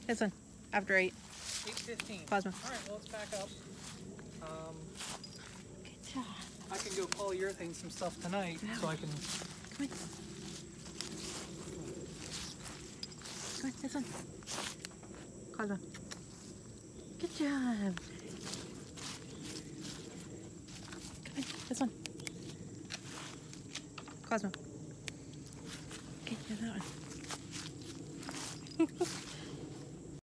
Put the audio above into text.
This one. After 8. 8:15. Plasma. All right, well, let's back up. Good job. I can go polyurethane some stuff tonight, so I can... Come on. Come on, this one. Plasma. Good job. Come on, this one. Cosmo. Okay, here's that one.